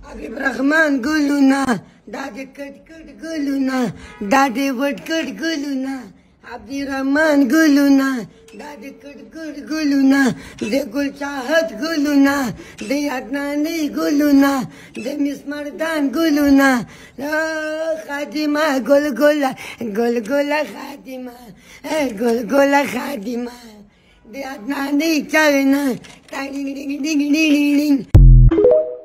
حبیب رحمان ګلونه دا د کټ کټ ګلونه دا د وټ کټ ګلونه حبیب رحمان ګلونه دا د کټ کټ ګلونه د ګل چاحت ګلونه د عدناني ګلونه د مسمردان ګلونه خادمه ګلګله ګلګله خادمه ګلګله خادمه د عدناني چاوینه ټنګ ټنګ ټنګ ټنګ